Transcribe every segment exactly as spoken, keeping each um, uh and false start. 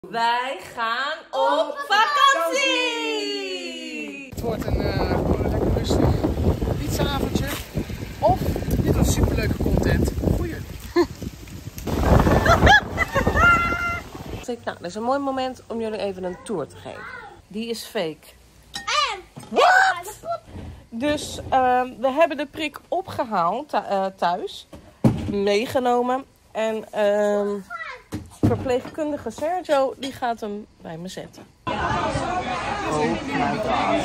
Wij gaan op vakantie! Het wordt een, uh, gewoon een lekker rustig pizzaavondje. Of dit was superleuke content voor jullie. Nou, dat is een mooi moment om jullie even een tour te geven. Die is fake. Wat? Dus uh, we hebben de prik opgehaald uh, thuis. Meegenomen. En uh, verpleegkundige Sergio die gaat hem bij me zetten. Oh my god.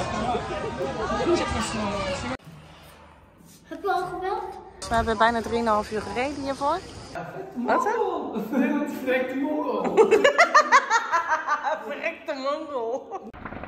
Heb je al gebeld? We hebben bijna drieënhalf uur gereden hiervoor. Wat hè? Verrekte mongol. Verrekte mongol.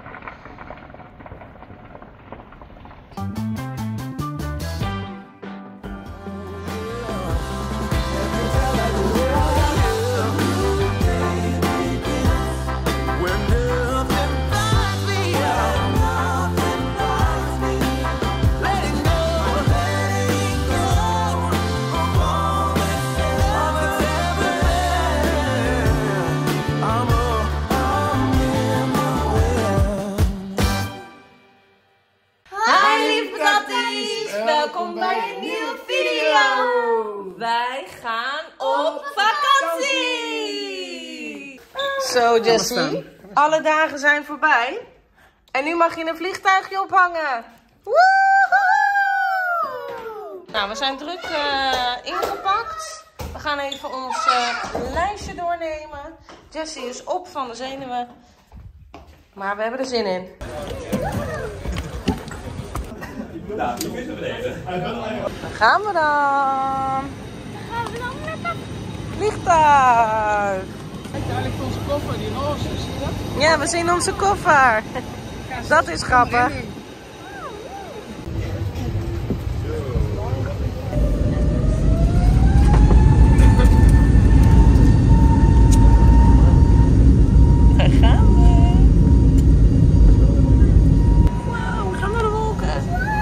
Welkom bij een nieuwe video! Wij gaan op vakantie! Zo Jessie, alle dagen zijn voorbij. En nu mag je een vliegtuigje ophangen. Woehoe! Nou, we zijn druk uh, ingepakt. We gaan even ons uh, lijstje doornemen. Jessie is op van de zenuwen. Maar we hebben er zin in. Nou, je kunt naar beneden. Daar gaan we dan. Gaan we dan met dat Vliegtuig. Kijk, daar ligt onze koffer, die roze, zie je dat? Ja, we zien onze koffer. Dat is grappig. Daar gaan we. Wauw, we gaan naar de wolken.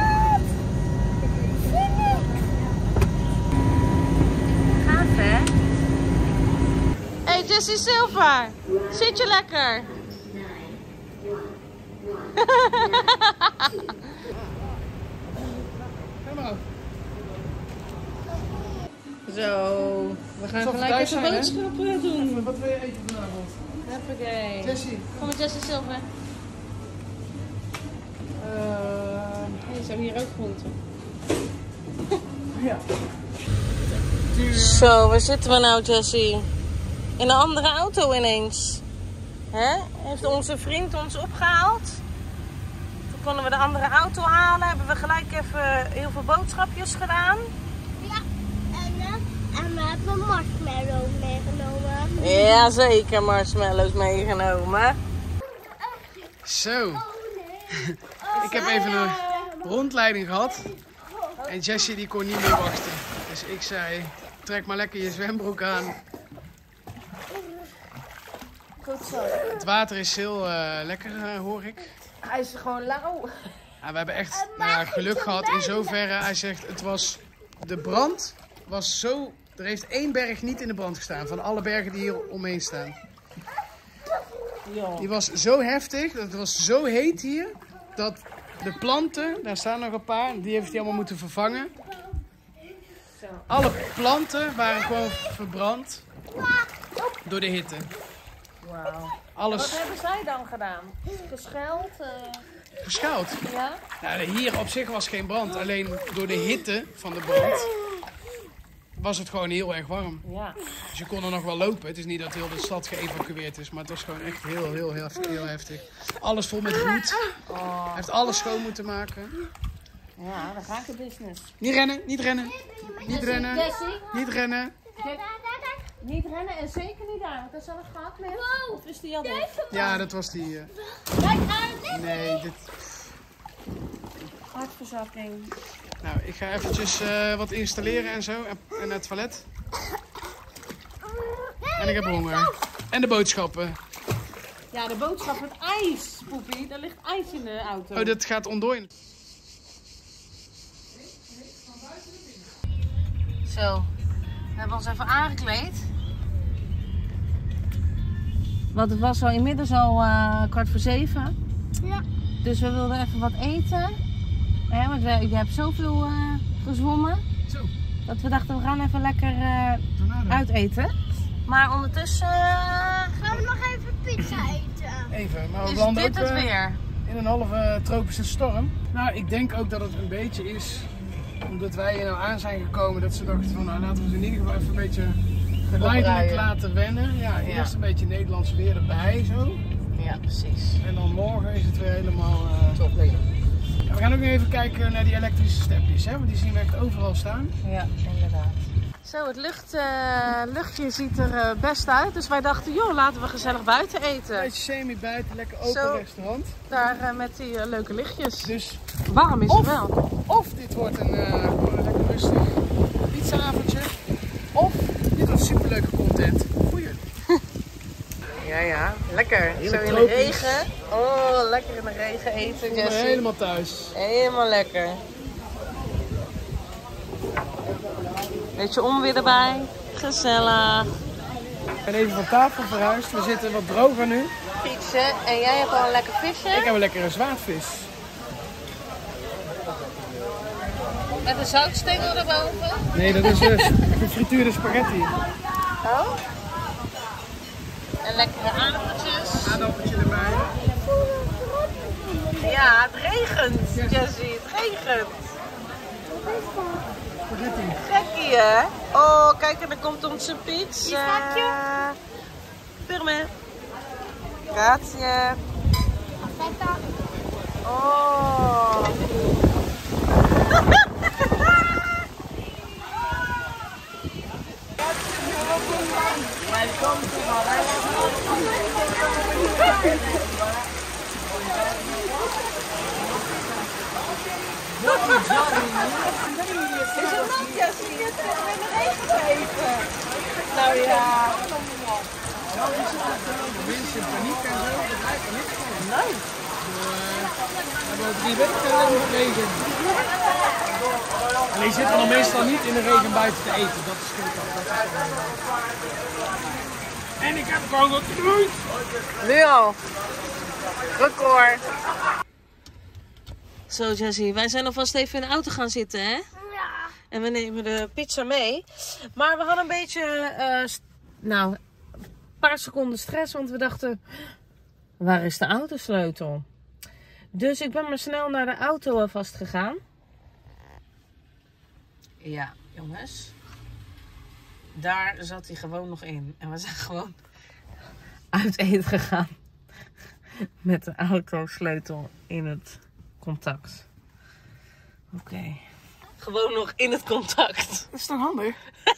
Gaaf hè? Hey Jessie Silver, zit je lekker? Zo, we gaan gelijk even boodschappen doen. Wat wil je eten vanavond? Hoppakee. Jessie. Kom met Jessie Silver. Uh, Hey, zo hier ook groenten. ja. Zo, waar zitten we nou Jessie? In een andere auto ineens. Hè? Heeft onze vriend ons opgehaald. Toen konden we de andere auto halen. Hebben we gelijk even heel veel boodschapjes gedaan. Ja, en, uh, en we hebben marshmallows meegenomen. Ja, zeker marshmallows meegenomen. Zo. Ik heb even een rondleiding gehad. En Jessie die kon niet meer wachten. Dus ik zei, trek maar lekker je zwembroek aan. Goed zo. Het water is heel uh, lekker, uh, hoor ik. Hij is gewoon lauw. Ja, we hebben echt nou ja, geluk gehad in zoverre. Hij zegt, het was, de brand was zo... Er heeft één berg niet in de brand gestaan. Van alle bergen die hier omheen staan. Ja. Die was zo heftig. Het was zo heet hier. Dat de planten, daar staan nog een paar. Die heeft hij allemaal moeten vervangen. Alle planten waren gewoon verbrand. Door de hitte. Wauw. Alles Wat hebben zij dan gedaan? Gescheld? Uh... geschuild. Ja? Nou, hier op zich was geen brand. Alleen door de hitte van de brand was het gewoon heel erg warm. Ja. Dus je kon er nog wel lopen. Het is niet dat heel de stad geëvacueerd is. Maar het was gewoon echt heel, heel, heel, heel heftig. Alles vol met bloed. Oh. Hij heeft alles schoon moeten maken. Ja, dan ga ik de business. Niet rennen, niet rennen. Niet rennen, Jessie, niet rennen. niet rennen en zeker niet daar, want er is al een gat met. Of is die al weg? Ja, dat was die... Uh... Nee, dit... Hartverzakking. Nou, ik ga eventjes uh, wat installeren en zo. En, en het toilet. En ik heb honger. En de boodschappen. Ja, de boodschap met ijs, Poepie. Er ligt ijs in de auto. Oh, dat gaat ontdooien. Zo, we hebben ons even aangekleed. Want het was al inmiddels al uh, kwart voor zeven. Ja. Dus we wilden even wat eten. Hè, want we, je hebt zoveel uh, gezwommen. Zo. Dat we dachten we gaan even lekker uh, uiteten. Maar ondertussen uh, Gaan we nog even pizza eten? Even, maar we is landen dit ook het uh, weer. in een halve tropische storm. Nou, ik denk ook dat het een beetje is omdat wij hier nou aan zijn gekomen dat ze dachten van nou laten we ze in ieder geval even een beetje geleidelijk Opruien. laten wennen. Ja, eerst een beetje Nederlands weer erbij zo. Ja, precies. En dan morgen is het weer helemaal... Uh... Top liggen. Ja, we gaan ook nog even kijken naar die elektrische stepjes, hè? Want die zien we echt overal staan. Ja, inderdaad. Zo, het lucht, uh, luchtje ziet er uh, best uit. Dus wij dachten, joh, laten we gezellig buiten Een eten. beetje semi buiten, lekker open Zo. restaurant. Daar uh, met die uh, leuke lichtjes. Dus Warm is of, het wel. of dit wordt een, uh, gewoon een lekker rustig pizzaavondje. Of dit wordt superleuke content voor jullie. Ja, ja. Lekker. Heerlijk Zo in de tropisch. regen. Oh, lekker in de regen eten, Ik ben Jessie. helemaal thuis. Helemaal lekker. Beetje onweer erbij. Gezellig. Ik ben even van tafel verhuisd. We zitten wat droger nu. Fietsen. En jij hebt al een lekker visje. Ik heb een lekkere zwaardvis. Met een zoutstengel erboven. Nee, dat is uh, gefrituurde spaghetti. Oh. En lekkere aardappeltjes. Aardappeltje erbij. Ja, het regent, Jessie. Het regent. Spaghetti. Gekkie, hè? Oh, kijk, en er komt onze pizza. Pizzaatje. Per me. Grazie. Aspetta. Oh. Welkom to Is het nat, Jessie? Het is in de regen geven. Nou ja. Mensen in paniek en zo. Dat lijkt er niks van. Nee. We hebben al drie weken lang nog regen. En je zit er dan meestal niet in de regen buiten te eten. Dat is goed. En ik heb gewoon wat gedaan. Nu al. Record. Zo Jessie, wij zijn alvast even in de auto gaan zitten, hè? Ja. En we nemen de pizza mee. Maar we hadden een beetje, uh, st- nou, een paar seconden stress. Want we dachten, waar is de autosleutel? Dus ik ben maar snel naar de auto alvast gegaan. Ja, jongens. Daar zat hij gewoon nog in. En we zijn gewoon uit eten gegaan. Met de autosleutel in het contact. Oké. Okay. Gewoon nog in het contact. Dat is toch handig?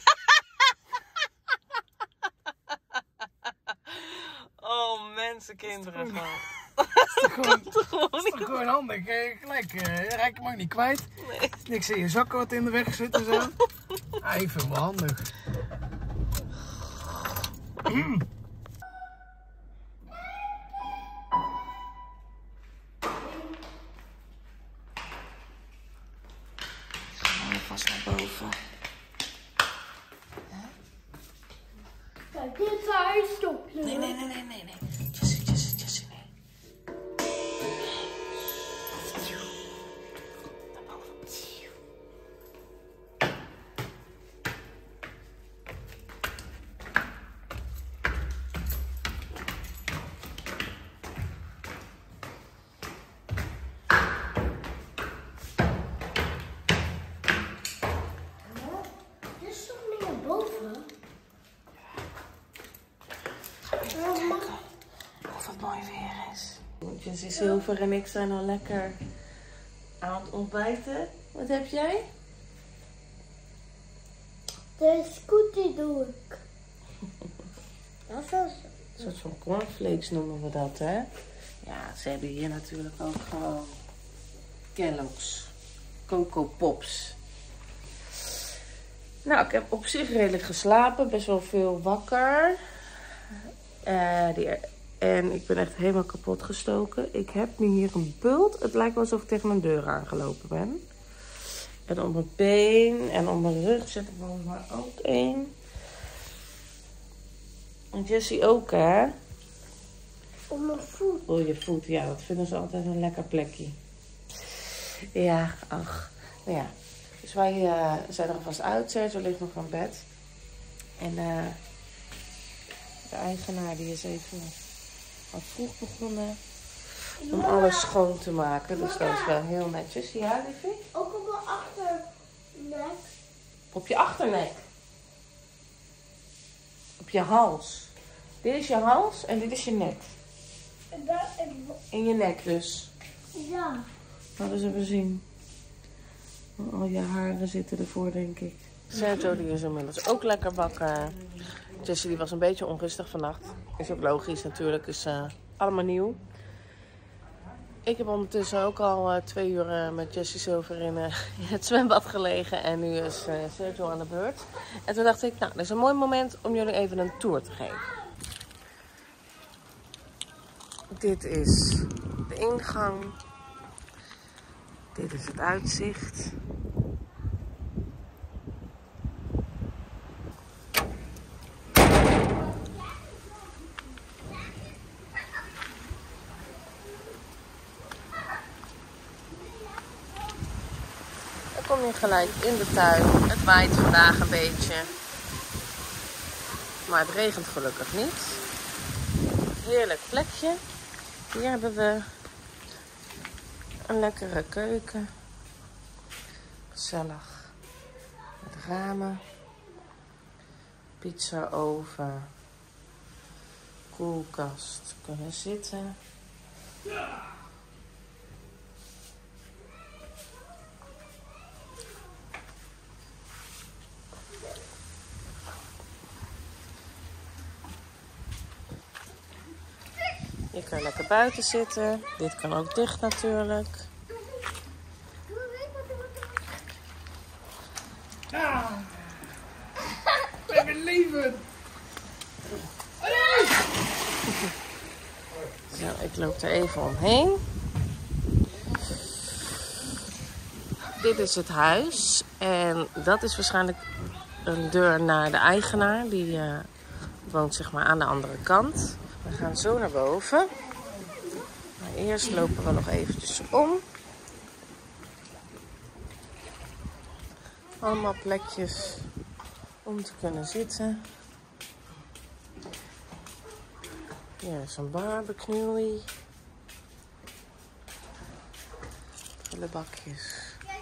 Oh, mensen, kinderen gewoon. Dat is toch gewoon, Dat gewoon dat is toch niet. gewoon handig. Eh, Gelijk, uh, raak je hem ook niet kwijt. Nee. Niks in je zakken wat in de weg zit en zo. Ah, ik vind het wel handig. Mm. Vast naar boven. Kijk, dit is waar je stopt. Nee, nee, nee, nee, nee, nee. Jessie, Jessie, Jessie, nee. Naar boven. Dit is toch niet naar boven? Of het mooi weer is. Jessie Silver en ik zijn al lekker aan het ontbijten. Wat heb jij? De scooter doe ik. Dat is Een soort van cornflakes noemen we dat, hè? Ja, ze hebben hier natuurlijk ook gewoon Kellogg's, Coco Pops. Nou, ik heb op zich redelijk geslapen, best wel veel wakker. Uh, die, en ik ben echt helemaal kapot gestoken. Ik heb nu hier een bult. Het lijkt wel alsof ik tegen mijn deur aangelopen ben. En op mijn been en op mijn rug zit er volgens mij ook één. En Jessie ook, hè? Op mijn voet. Oh, je voet. Ja, dat vinden ze altijd een lekker plekje. Ja, ach. Nou ja. Dus wij uh, zijn er alvast uit. Sergio ligt nog aan bed. En uh, de eigenaar die is even wat vroeg begonnen om alles schoon te maken. Dus dat is wel heel netjes. Ja, liefie? Ook op mijn achternek. Op je achternek. Op je hals. Dit is je hals en dit is je nek. En daar, en, In je nek dus. ja. Laten we eens even zien. Al je haren zitten ervoor, denk ik. Sergio die is inmiddels ook lekker wakker. Jessie die was een beetje onrustig vannacht. Is ook logisch natuurlijk, is uh, allemaal nieuw. Ik heb ondertussen ook al uh, twee uur uh, met Jessie Silver in, uh, in het zwembad gelegen. En nu is uh, Sergio aan de beurt. En toen dacht ik, nou, dat is een mooi moment om jullie even een tour te geven. Dit is de ingang. Dit is het uitzicht. Dan kom je gelijk in de tuin. Het waait vandaag een beetje. Maar het regent gelukkig niet. Heerlijk plekje. Hier hebben we een lekkere keuken. Gezellig. Met ramen. Pizza-oven. Koelkast. Kunnen zitten. Je kan lekker buiten zitten. Dit kan ook dicht natuurlijk. Ah, we hebben leven. Zo, ik loop er even omheen. Dit is het huis. En dat is waarschijnlijk een deur naar de eigenaar. Die uh, woont zeg maar aan de andere kant. We gaan zo naar boven. Maar eerst lopen we nog eventjes om. Allemaal plekjes om te kunnen zitten. Hier is een barbecue. Hele bakjes.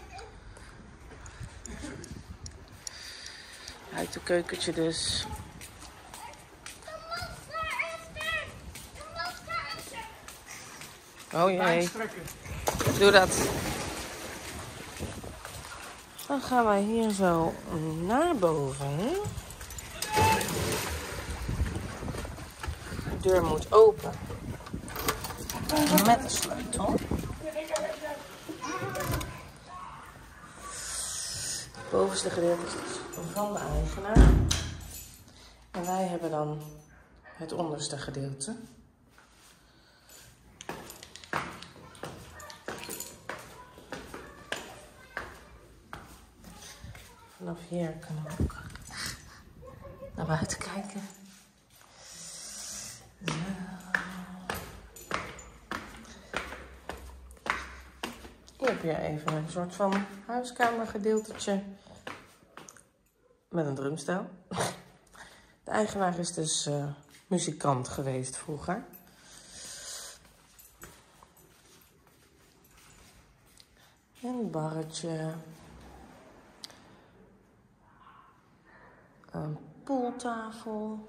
Uit de keukentje dus. Oh jee. Doe dat. Dan gaan wij hier zo naar boven. De deur moet open. Met de sleutel. Het bovenste gedeelte is van de eigenaar. En wij hebben dan het onderste gedeelte. Vanaf hier kunnen we ook naar buiten kijken. Zo. Hier heb je even een soort van huiskamergedeeltje met een drumstel. De eigenaar is dus uh, muzikant geweest vroeger. Een barretje. Een pooltafel.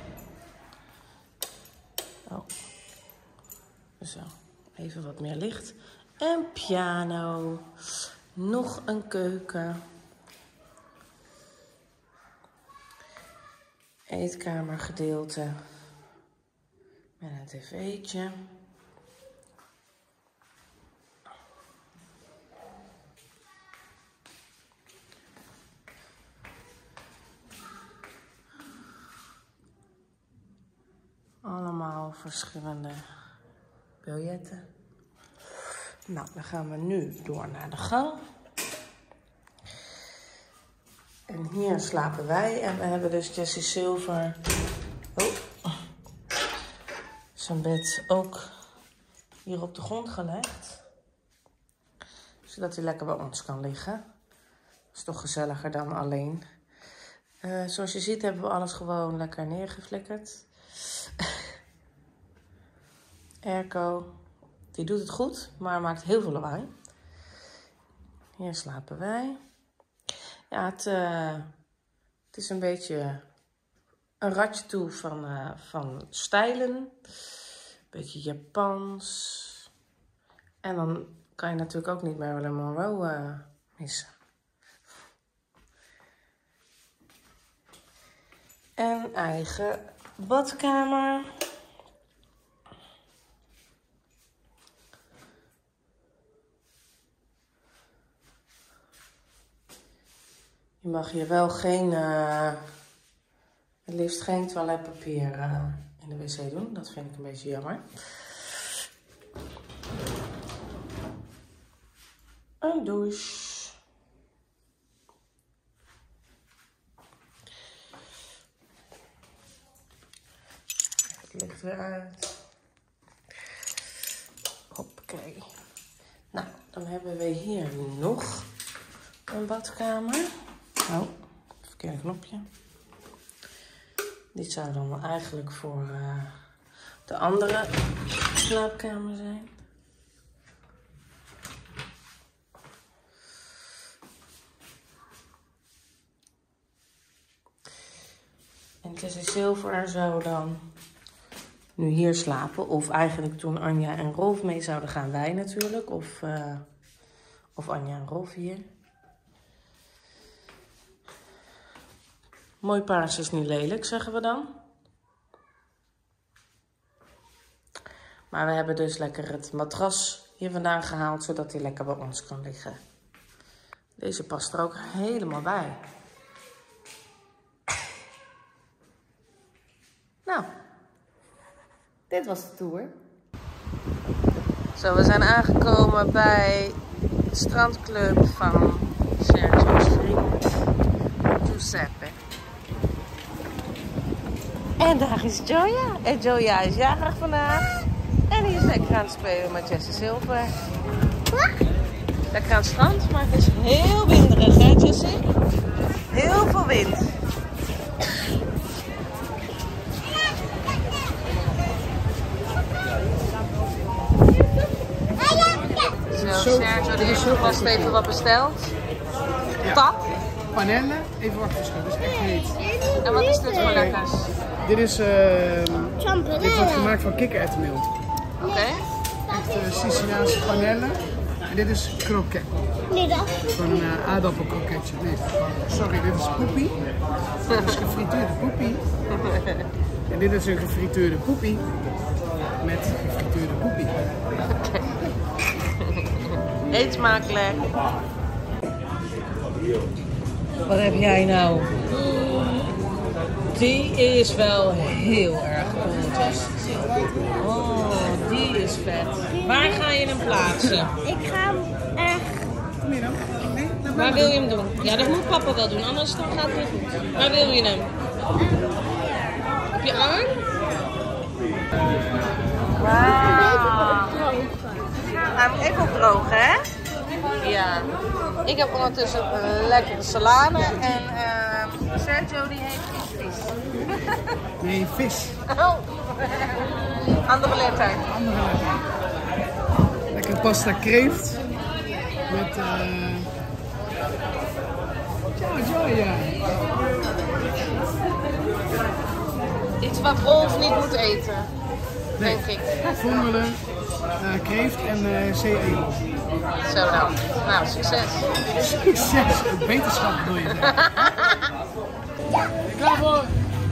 Oh. Zo. Even wat meer licht. Een piano. Nog een keuken. Eetkamergedeelte. Met een tv'tje. Allemaal verschillende biljetten. Nou, dan gaan we nu door naar de gang. En hier slapen wij. En we hebben dus Jessie Silver. Oh. zijn bed ook hier op de grond gelegd. Zodat hij lekker bij ons kan liggen. Is toch gezelliger dan alleen. Uh, zoals je ziet hebben we alles gewoon lekker neergeflikkerd. Airco, die doet het goed, maar maakt heel veel lawaai. Hier slapen wij. Ja, het, uh, het is een beetje een ratje toe van, uh, van stijlen. Een beetje Japans. En dan kan je natuurlijk ook niet Marilyn Monroe uh, missen. En eigen badkamer. Je mag hier wel geen, uh, het liefst geen toiletpapier uh, in de wc doen. Dat vind ik een beetje jammer. Een douche. Het licht weer uit. Hoppakee. Nou, dan hebben we hier nog een badkamer. Oh, verkeerde knopje. Dit zou dan eigenlijk voor uh, de andere slaapkamer zijn. En Jessie Silver zou dan nu hier slapen. Of eigenlijk toen Anja en Rolf mee zouden gaan, wij natuurlijk. Of, uh, of Anja en Rolf hier. Mooi paars is niet lelijk, zeggen we dan. Maar we hebben dus lekker het matras hier vandaan gehaald, zodat hij lekker bij ons kan liggen. Deze past er ook helemaal bij. Nou, dit was de tour. Zo, we zijn aangekomen bij de strandclub van Sergio's vriend Giuseppe. En daar is Joya. En Joya is jarig vandaag. En die is lekker aan het spelen met Jessie Silver. Lekker aan het strand, maar het is heel winderig, hè Jessie? Heel veel wind. Zo, Sergio die heeft vast even wat besteld. Ja. Tap. Panellen, even wachten, schat. Dat is echt heet. En wat is dit voor lekkers? Dit is, uh, dit wordt gemaakt van kikkererwtenmeel. Oké. Okay. Echt uh, Siciliaanse panellen. En dit is kroket. Nee, dat. Gewoon een uh, aardappelkroketje. Nee, sorry, dit is poepie. Dit is gefrituurde poepie. En dit is een gefrituurde poepie. Met gefrituurde poepie. Okay. Eet smakelijk. Wat heb jij nou? Die is wel heel erg cool. Oh, die is vet. Waar ga je hem plaatsen? Ik ga hem echt. Waar wil je hem doen? Ja, dat moet papa wel doen, anders dan gaat het niet goed. Waar wil je hem? Op je arm? Wauw. Ga hem even opdrogen, hè? Ja. Ik heb ondertussen een lekkere salade en uh, Sergio die heeft vis. Nee, vis. Oh. Andere letter. Andere letter. Lekker pasta kreeft. Met uh... ja, ja, ja. Iets wat Rolf niet moet eten, Nee. denk ik. Vongelen, uh, kreeft en uh, zeeegel. Zo dan. Nou, succes. Succes, wetenschap wil je zeggen. Klaar voor?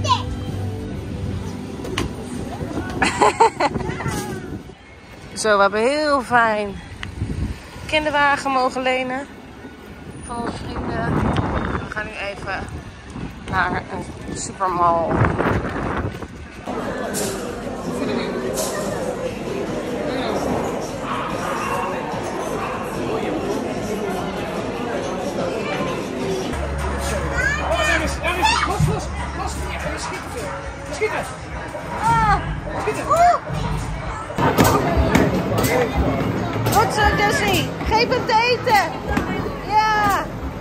Zo, we hebben heel fijn kinderwagen mogen lenen van onze vrienden. We gaan nu even naar een supermall. Schieten! Schieten! Ah. Schieten! Goed zo, Jessie. Geef hem te eten. Ja.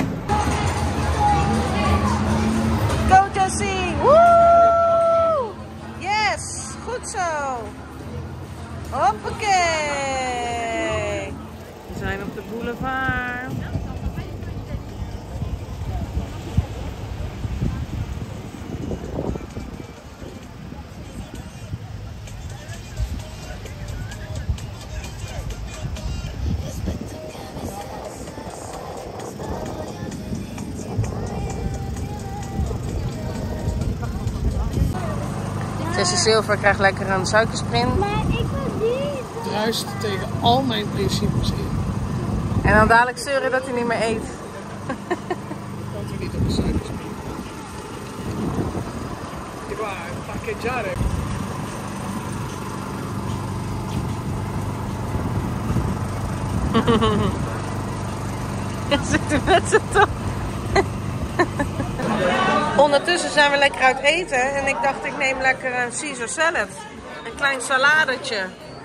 Go, Jessie. Woe! Yes. Goed zo. Hoppakee. We zijn op de boulevard. Jessie Silver krijgt lekker een suikersprint. Maar ik wil die. Druist tegen al mijn principes in. En dan dadelijk zeuren dat hij niet meer eet. Want we niet op de suikersprint. Ik wou een pakketje. Ja, zit er met z'n tong. Ondertussen zijn we lekker uit eten en ik dacht ik neem lekker een Caesar salad. Een klein saladetje.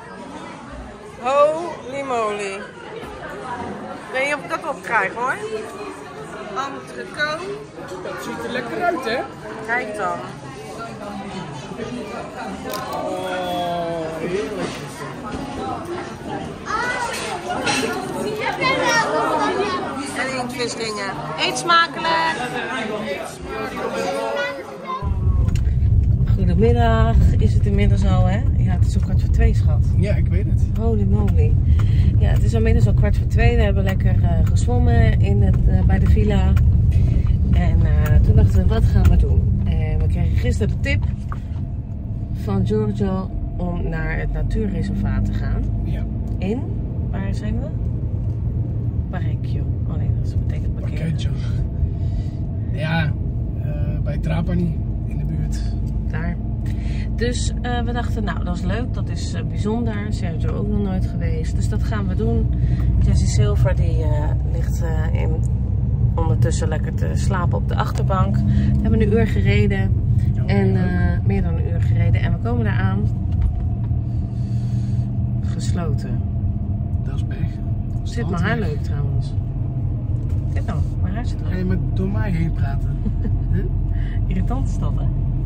Holy moly. Ik weet niet of ik dat opkrijg hoor. Entrecote. Dat ziet er lekker uit, hè? Kijk dan. Oh, heerlijk. En inktvisdingen. Eet smakelijk! Goedemiddag. Is het inmiddels al, hè? Ja, het is al kwart voor twee, schat. Ja, ik weet het. Holy moly. Ja, het is inmiddels al kwart voor twee. We hebben lekker uh, gezwommen in het, uh, bij de villa. En uh, toen dachten we, wat gaan we doen? En we kregen gisteren de tip van Giorgio om naar het natuurreservaat te gaan. Ja. In, waar zijn we? Parecchio. Oh nee, dat is betekent parkeren. Pakketje. Ja, uh, bij Trapani in de buurt. Daar. Dus uh, we dachten, nou dat is leuk, dat is uh, bijzonder. Sergio ook nog nooit geweest. Dus dat gaan we doen. Jessie Silver die uh, ligt uh, in, ondertussen lekker te slapen op de achterbank. We hebben een uur gereden. Ja, en uh, meer dan een uur gereden. En we komen daar aan. Gesloten. Dat is weg. Zit mijn haar leuk trouwens. Dit nou, mijn haar zit Ga leuk. je met door mij heen praten? Huh? Irritant is dat, hè?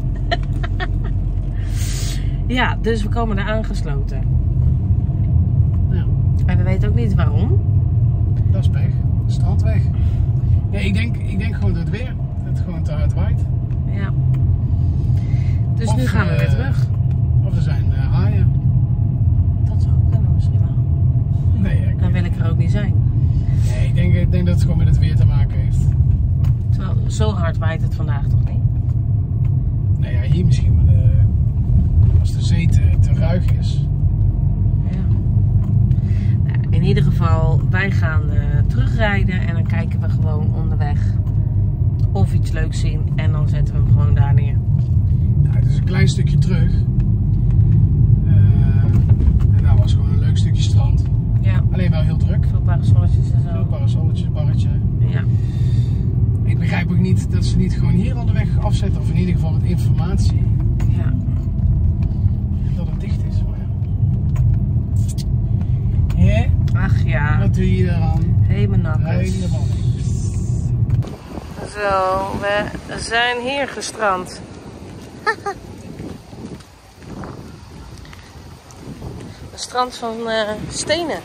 Ja, dus we komen daar aangesloten. Ja, En we weten ook niet waarom. dat is weg. Strand weg. Nee, ik denk, ik denk gewoon door het weer. Dat het gewoon te hard waait. Ja. Dus Of, nu gaan we uh, weer terug. Of er zijn uh, haaien. Dat zou ook kunnen misschien wel. Nee, ik, Dan wil ik er ook niet zijn. nee ik, denk, ik denk dat het gewoon met het weer te maken heeft. Terwijl zo hard waait het vandaag toch niet? Nou ja, hier misschien. Maar de, als de zee te, te ruig is. Ja. Nou, in ieder geval, wij gaan uh, terugrijden en dan kijken we gewoon onderweg of iets leuks zien. En dan zetten we hem gewoon daar neer. Nou, het is een klein stukje terug. Uh, en daar was gewoon een leuk stukje strand. Ja, Alleen wel heel druk. veel parasolletjes en Veel zo. parasolletjes, barretje. Ja. Ik begrijp ook niet dat ze niet gewoon hier onderweg afzetten. Of in ieder geval met informatie. Ja. Dat het dicht is. Maar ja. Hè? Ach ja, Wat doe je eraan? helemaal nakkers. Helemaal niks. Zo, we zijn hier gestrand. Een strand van uh, stenen.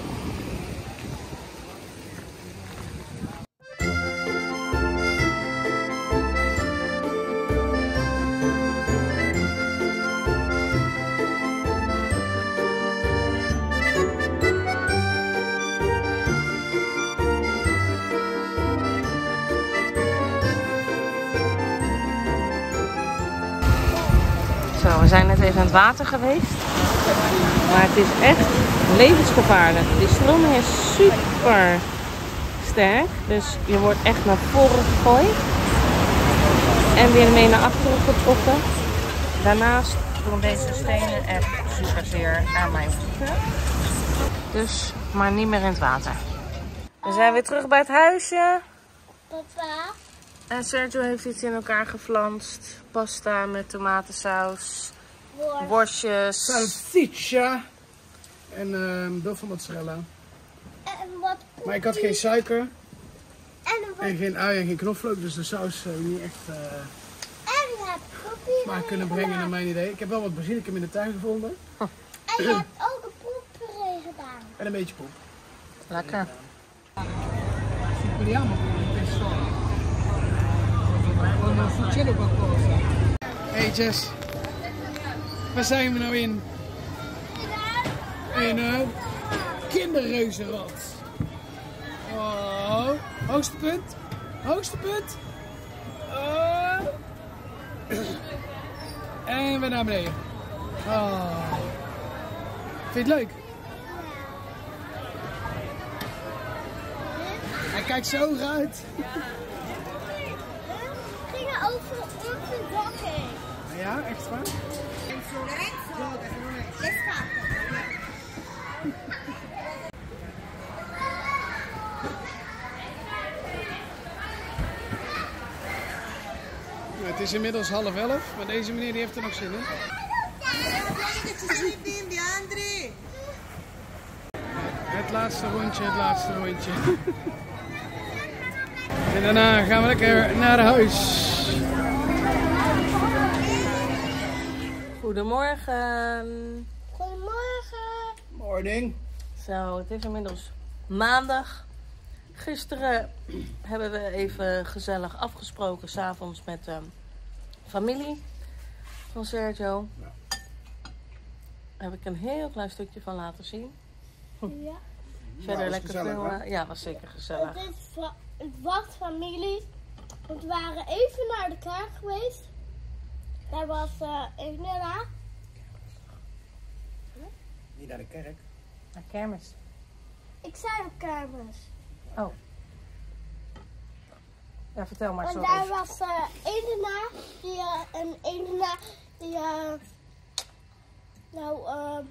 Zo, we zijn net even aan het water geweest. Maar het is echt levensgevaarlijk. Die stroming is super sterk. Dus je wordt echt naar voren gegooid. En weer mee naar achteren getrokken. Daarnaast doen deze stenen echt super zeer aan mijn voeten. Dus, maar niet meer in het water. We zijn weer terug bij het huisje. Papa. En Sergio heeft iets in elkaar geflanst. Pasta met tomatensaus. Worst. Worstjes. Salsiccia. En uh, buffelmozzarella. wat Maar ik had geen suiker en wat en geen ui en geen knoflook, dus de saus uh, niet echt uh, en je hebt poepie smaak kunnen brengen naar mijn idee. Ik heb wel wat basilicum in de tuin gevonden. En je hebt ook een poepuree gedaan. En een beetje poep. Lekker. Speriamo che il sole. Quando succede qualcosa. Hey Jess, waar zijn we nou in? In een kinderreuzenrad. Oh, hoogste punt. Hoogste punt. Oh. En weer naar beneden. Oh. Vind je het leuk? Hij kijkt zo uit. We gingen over onze dak heen. Ja, echt waar? Let's go. Nou, het is inmiddels half elf, maar deze meneer die heeft er nog zin in. Het laatste rondje, het laatste rondje. En daarna gaan we lekker naar huis. Goedemorgen. Goedemorgen. Morning. Zo, het is inmiddels maandag. Gisteren hebben we even gezellig afgesproken, 's avonds met de familie van Sergio. Ja. Daar heb ik een heel klein stukje van laten zien. Ja. Verder was lekker gezellig, veel. hè? uh, Ja, was zeker gezellig. Het, is va- het was familie. Want we waren even naar de kerk geweest. Daar was uh, Elena. Niet naar de kerk. Naar kermis. Ik zei op kermis. Oh. Ja, vertel maar zo Want daar even. was uh, Elena. Die, uh, en Elena die uh, nou um,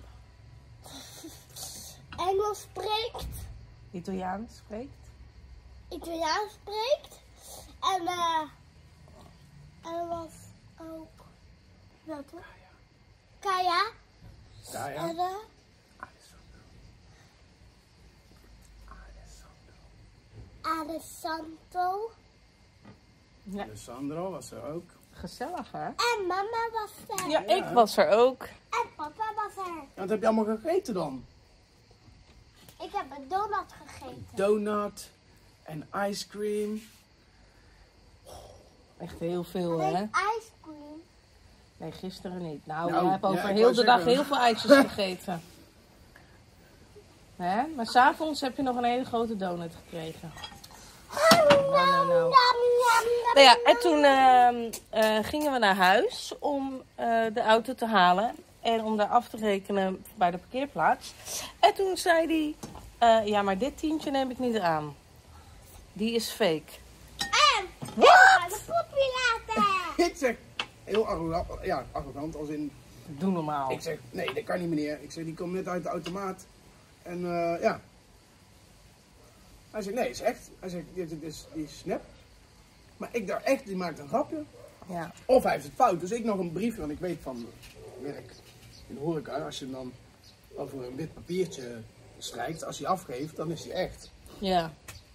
Engels spreekt. Italiaans spreekt. Italiaans spreekt. En, uh, en er was ook. Wat hoor? Kaya. Ja, ja. En, uh, Alessandro. Ja, Sandro was er ook. gezellig hè? En mama was er. Ja, ik was er ook. En papa was er. Wat heb je allemaal gegeten dan? Ik heb een donut gegeten. Donut en ice cream. Echt heel veel Alleen hè? ice cream. Nee, gisteren niet. Nou, Nou, je hebt ja, over ik heel wou de dag zeggen. heel veel ijsjes gegeten. Hè? Maar s'avonds heb je nog een hele grote donut gekregen. Nou, nou, nou. Nou ja, en toen ehm, eh, gingen we naar huis om eh, de auto te halen. En om daar af te rekenen bij de parkeerplaats. En toen zei hij, eh, ja maar dit tientje neem ik niet aan. Die is fake. En we gaan de poepie laten. Ik zeg, heel arrogant, ja, arrogant als in, Doe normaal. ik zeg, nee dat kan niet meneer. Ik zeg, die komt net uit de automaat. En uh, ja. Hij zegt, nee, is echt. Hij zegt, dit, dit is, die is snap. Maar ik dacht echt, die maakt een grapje. Ja. Of hij heeft het fout. Dus ik nog een briefje, want ik weet van werk in de horeca, als je hem dan over een wit papiertje strijkt, als hij afgeeft, dan is hij echt. Ja.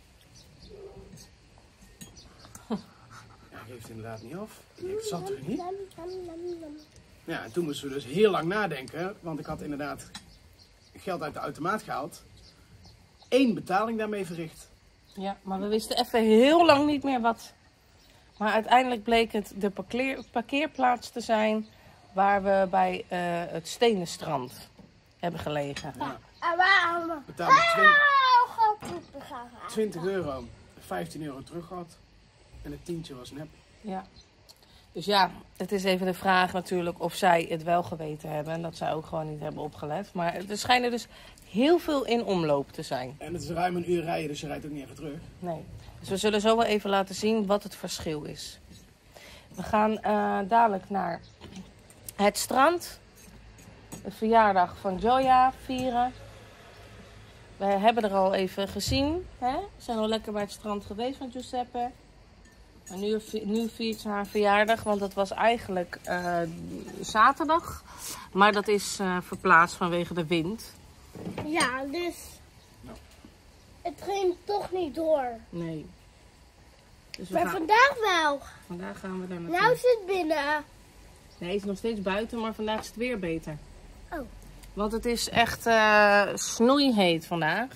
Ja, hij geeft inderdaad niet af. Ik zat er niet. Ja, en toen moesten we dus heel lang nadenken, want ik had inderdaad geld uit de automaat gehaald. Eén betaling daarmee verricht. Ja, maar we wisten even heel lang niet meer wat. Maar uiteindelijk bleek het de parkeer, parkeerplaats te zijn waar we bij uh, het Stenenstrand hebben gelegen. Ja, En waarom? betaalde twintig, Oh, god, poepen gaan. twintig euro, vijftien euro terug gehad. En het tientje was nep. Ja. Dus ja, het is even de vraag natuurlijk of zij het wel geweten hebben. En dat zij ook gewoon niet hebben opgelet. Maar er schijnen dus heel veel in omloop te zijn. En het is ruim een uur rijden, dus je rijdt ook niet even terug. Nee. Dus we zullen zo wel even laten zien wat het verschil is. We gaan uh, dadelijk naar het strand. De verjaardag van Joya vieren. We hebben er al even gezien. Hè? We zijn al lekker bij het strand geweest met Giuseppe. Maar nu, nu viert ze haar verjaardag, want dat was eigenlijk uh, zaterdag. Maar dat is uh, verplaatst vanwege de wind. Ja, dus het ging toch niet door. Nee. Dus we Maar gaan, vandaag wel. vandaag gaan we daar naartoe. Nou is het binnen. Nee, het is nog steeds buiten, maar vandaag is het weer beter. Oh. Want het is echt uh, snoeiheet vandaag.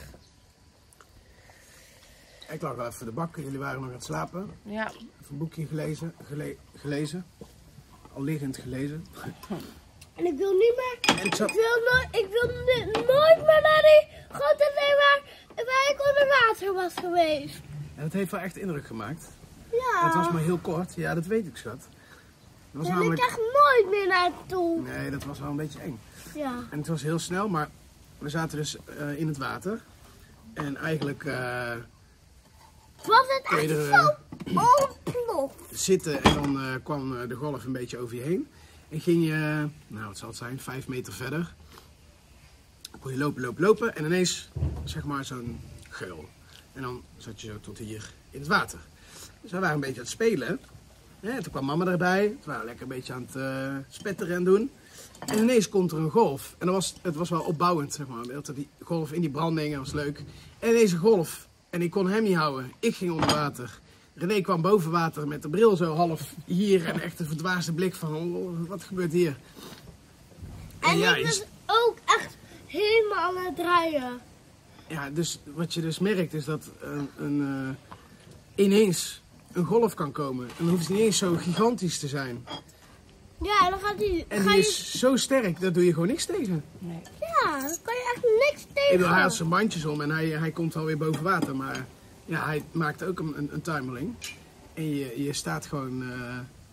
Ik lag wel even de bak. Jullie waren nog aan het slapen. Ja. Even een boekje gelezen. Gele gelezen. Al liggend gelezen. En ik wil niet meer. En ik zat... Ik wil, nooit, ik wil ni- nooit meer naar die grote zee waar, waar ik onder water was geweest. En het heeft wel echt indruk gemaakt. Ja. Het was maar heel kort. Ja, dat weet ik, schat. Dat was Daar wil namelijk... ik echt nooit meer naartoe. Nee, dat was wel een beetje eng. Ja. En het was heel snel, maar we zaten dus uh, in het water. En eigenlijk uh, Was het kon je echt er zo uh, ontploft? zitten en dan uh, kwam uh, de golf een beetje over je heen. En ging je, nou wat zal het zijn, vijf meter verder. Dan kon je lopen, lopen, lopen en ineens zeg maar zo'n geul. En dan zat je zo tot hier in het water. Dus wij waren een beetje aan het spelen. Ja, toen kwam mama erbij. Toen waren we lekker een beetje aan het uh, spetteren en doen. En ineens komt er een golf. En dat was, het was wel opbouwend, zeg maar. Die golf in die branding, dat was leuk. En ineens een golf. En ik kon hem niet houden. Ik ging onder water. René kwam boven water met de bril zo half hier. En echt een verdwaasde blik van, oh, wat gebeurt hier? En, en ja, ik was je... ook echt helemaal aan het draaien. Ja, dus wat je dus merkt is dat een, een, uh, ineens een golf kan komen. En dan hoeft het niet eens zo gigantisch te zijn. Ja, dan gaat hij... En ga die je... is zo sterk, daar doe je gewoon niks tegen. Nee. Ja, daar kan je echt niks tegen. Ik bedoel, hij had zijn bandjes om en hij, hij komt wel weer boven water. Maar ja, hij maakt ook een, een, een tuimeling. En je, je staat gewoon uh,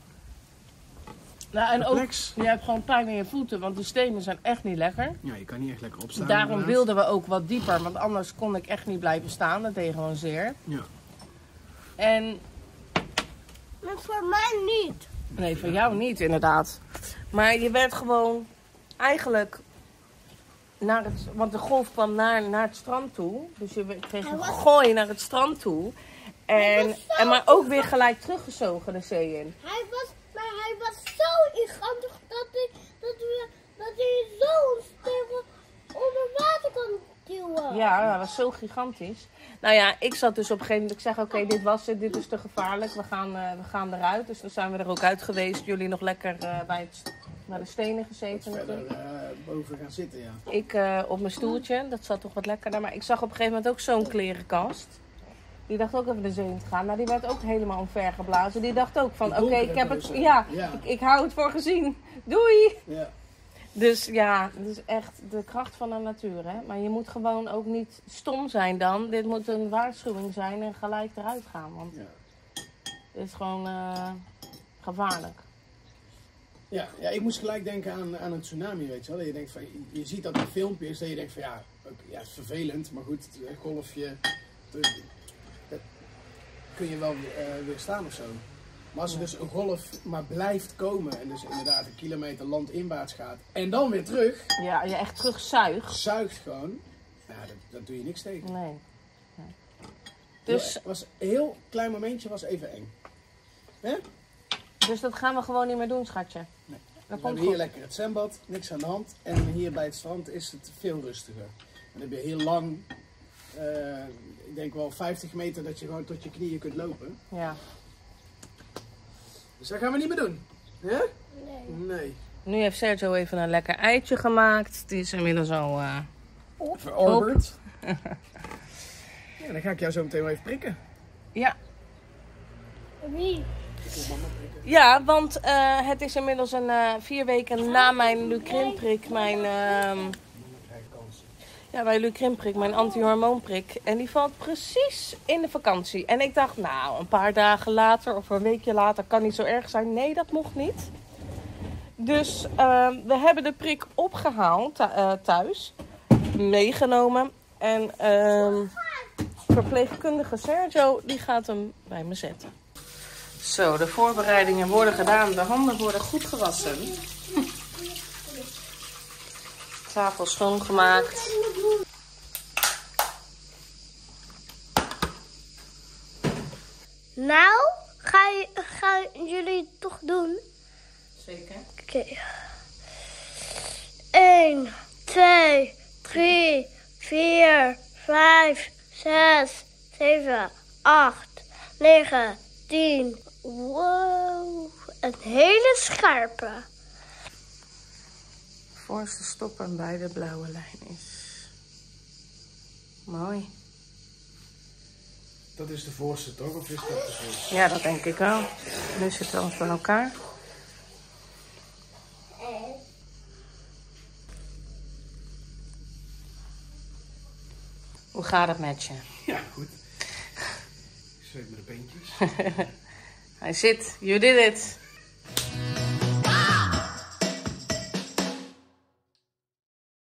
Nou, en ook, perplex. je hebt gewoon pijn in je voeten, want die stenen zijn echt niet lekker. Ja, je kan niet echt lekker opstaan. Daarom inderdaad. wilden we ook wat dieper, want anders kon ik echt niet blijven staan. Dat deed gewoon zeer. Ja. En Maar voor mij niet. nee, voor jou niet inderdaad. Maar je werd gewoon eigenlijk naar het, want de golf kwam naar, naar het strand toe. Dus je kreeg Hij een was- gooi naar het strand toe. En, was zo en maar ook weer gelijk teruggezogen de zee in. Hij was, maar hij was zo gigantisch dat hij, dat we, dat hij zo stevig onder water kan duwen. Ja, dat was zo gigantisch. Nou ja, ik zat dus op een gegeven moment, ik zeg oké, dit was het, dit is te gevaarlijk, we gaan, uh, we gaan eruit. Dus dan zijn we er ook uit geweest. Jullie nog lekker uh, bij het, naar de stenen gezeten Verder natuurlijk. uh, boven gaan zitten, ja. Ik uh, op mijn stoeltje, dat zat toch wat lekkerder. Maar ik zag op een gegeven moment ook zo'n klerenkast. Die dacht ook even de zee in te gaan. Nou, die werd ook helemaal omvergeblazen. Die dacht ook van, Die oké, donkere ik heb het, dozen. ja, Ja. Ik, ik hou het voor gezien. Doei! Ja. Dus ja, het is echt de kracht van de natuur, hè. Maar je moet gewoon ook niet stom zijn dan. Dit moet een waarschuwing zijn en gelijk eruit gaan. Want Ja. dit is gewoon uh, gevaarlijk. Ja, ja, ik moest gelijk denken aan, aan een tsunami, weet je wel. Dat je denkt van, je, je ziet dat in filmpjes, dat je denkt van ja, ook, ja, het is vervelend, maar goed, het golfje, dat, dat kun je wel uh, weerstaan of zo. Maar als er dus een golf maar blijft komen en dus inderdaad een kilometer landinwaarts gaat en dan weer terug, Ja, je echt terugzuigt. zuigt gewoon, ja, dat, dat doe je niks tegen. Nee. nee. Dus, Het was een heel klein momentje, was even eng. Hè? dus dat gaan we gewoon niet meer doen, schatje. Nee. Dat We komt hebben hier goed. lekker het zwembad, niks aan de hand. En hier bij het strand is het veel rustiger. Dan heb je heel lang, uh, ik denk wel vijftig meter dat je gewoon tot je knieën kunt lopen. Ja. Dus dat gaan we niet meer doen. Hè? Nee. Nee. Nu heeft Sergio even een lekker eitje gemaakt. Die is inmiddels al... Uh... Verorberd. Ja, dan ga ik jou zo meteen wel even prikken. Ja. Wie? Ik wil mama prikken. Ja, want uh, het is inmiddels een uh, vier weken na mijn Lucrinprik, mijn, uh, Krijg kans. ja, mijn Lucrinprik, mijn anti-hormoonprik. En die valt precies in de vakantie. En ik dacht, nou, een paar dagen later of een weekje later kan niet zo erg zijn. Nee, dat mocht niet. Dus uh, we hebben de prik opgehaald uh, thuis, meegenomen. En uh, verpleegkundige Sergio, die gaat hem bij me zetten. Zo, de voorbereidingen worden gedaan. De handen worden goed gewassen. Tafel schoongemaakt. Nou, ga je, gaan jullie het toch doen? Zeker. Oké. Okay. één, twee, drie, vier, vijf, zes, zeven, acht, negen, tien. Wow, een hele scherpe. Voorste stoppen bij de blauwe lijn is. Mooi. Dat is de voorste toch? Of is dat de voorste? Ja, dat denk ik wel. Nu zit het wel bij elkaar. Hoe gaat het met je? Ja, goed. Ik zweet met de beentjes. Hij zit. You did it.